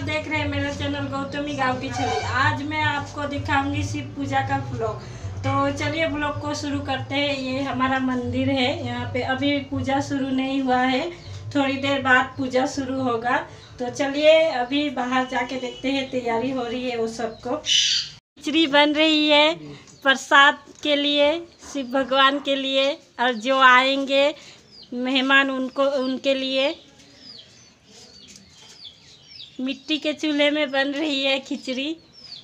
आप देख रहे हैं मेरा चैनल गौतमी गाँव की छवि। आज मैं आपको दिखाऊंगी शिव पूजा का व्लॉग। तो चलिए व्लॉग को शुरू करते हैं। ये हमारा मंदिर है, यहाँ पे अभी पूजा शुरू नहीं हुआ है, थोड़ी देर बाद पूजा शुरू होगा। तो चलिए अभी बाहर जाके देखते हैं, तैयारी हो रही है वो सबको। खिचड़ी बन रही है प्रसाद के लिए, शिव भगवान के लिए, और जो आएंगे मेहमान उनके लिए। मिट्टी के चूल्हे में बन रही है खिचड़ी,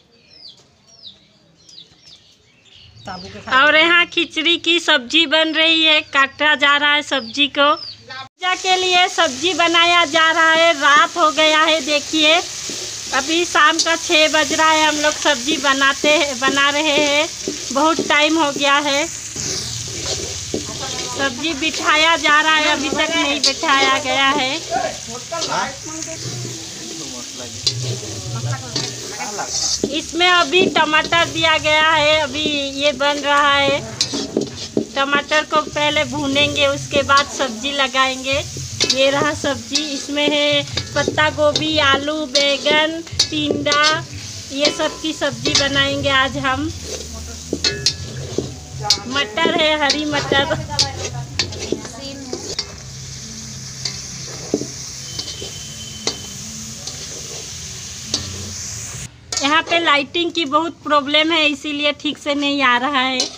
और यहाँ खिचड़ी की सब्जी बन रही है, काटा जा रहा है सब्जी को। पूजा के लिए सब्जी बनाया जा रहा है। रात हो गया है, देखिए अभी शाम का 6 बज रहा है। हम लोग सब्जी बना रहे हैं, बहुत टाइम हो गया है। सब्जी बिठाया जा रहा है, अभी तक नहीं बिठाया गया है। इसमें अभी टमाटर दिया गया है, अभी ये बन रहा है। टमाटर को पहले भूनेंगे, उसके बाद सब्जी लगाएंगे। ये रहा सब्जी, इसमें है पत्ता गोभी, आलू, बैंगन, टिंडा, ये सब की सब्जी बनाएंगे आज हम। मटर है, हरी मटर। यहाँ पे लाइटिंग की बहुत प्रॉब्लम है, इसीलिए ठीक से नहीं आ रहा है।